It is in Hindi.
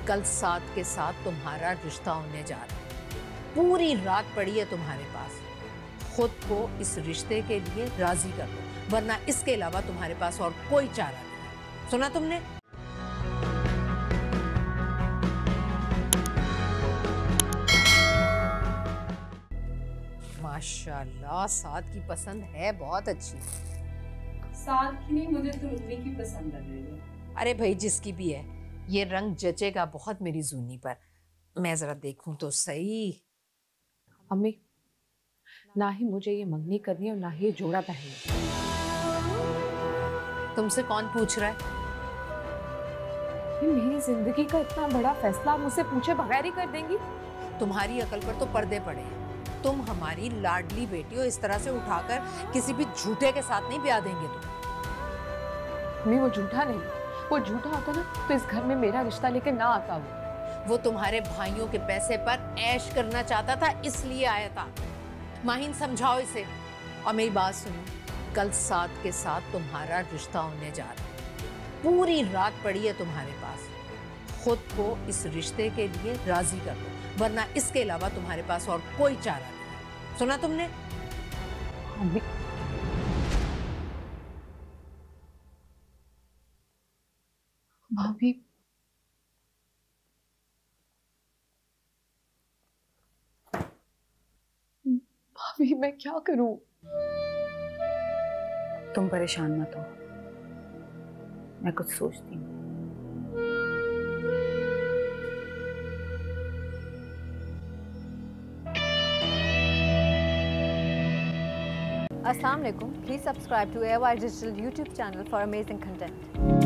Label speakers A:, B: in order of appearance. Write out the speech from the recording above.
A: कल साथ के साथ तुम्हारा रिश्ता होने जा रहा है। पूरी रात पड़ी है तुम्हारे पास, खुद को इस रिश्ते के लिए राजी कर दो, वरना इसके अलावा तुम्हारे पास और कोई चारा नहीं। सुना तुमने? माशाल्लाह, साद की पसंद है बहुत अच्छी।
B: साद की नहीं, मुझे तो रुबी की पसंद लग रही है।
A: अरे भाई जिसकी भी है, ये रंग जचेगा बहुत मेरी जूनी पर। मैं जरा देखूं तो सही।
C: अम्मी, ना ही मुझे ये मंगनी करनी है और ना ही ये जोड़ा पहनना।
A: तुमसे कौन पूछ रहा है?
C: मेरी जिंदगी का इतना बड़ा फैसला आप मुझसे पूछे बगैर ही कर देंगी?
A: तुम्हारी अकल पर तो पर्दे पड़े हैं। तुम हमारी लाडली बेटी हो, इस तरह से उठाकर किसी भी झूठे के साथ नहीं ब्याह देंगे तुम।
C: अम्मी, वो झूठा नहीं, वो झूठा होता ना तो इस घर में मेरा रिश्ता लेके ना आता
A: वो तुम्हारे भाइयों के पैसे पर ऐश करना चाहता था, इसलिए आया था। माहिन, समझाओ इसे। और मेरी बात सुनो, कल साथ के साथ तुम्हारा रिश्ता होने जा रहा है। पूरी रात पड़ी है तुम्हारे पास, खुद को इस रिश्ते के लिए राजी कर दो, वरना इसके अलावा तुम्हारे पास और कोई चारा नहीं। सुना तुमने?
C: अम्मी, भाभी, भाभी मैं क्या करूं?
B: तुम परेशान मत हो, मैं कुछ सोचती हूँ।
D: Assalamu alaikum. Please subscribe to AOI Digital YouTube channel for amazing content.